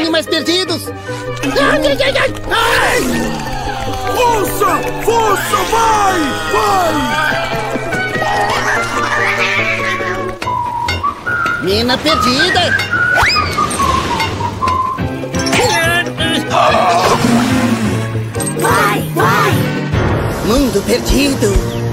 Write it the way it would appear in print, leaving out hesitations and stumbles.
animais perdidos! Ai! Força! Força! Vai! Vai! Mina perdida! Vai! Vai! Mundo perdido!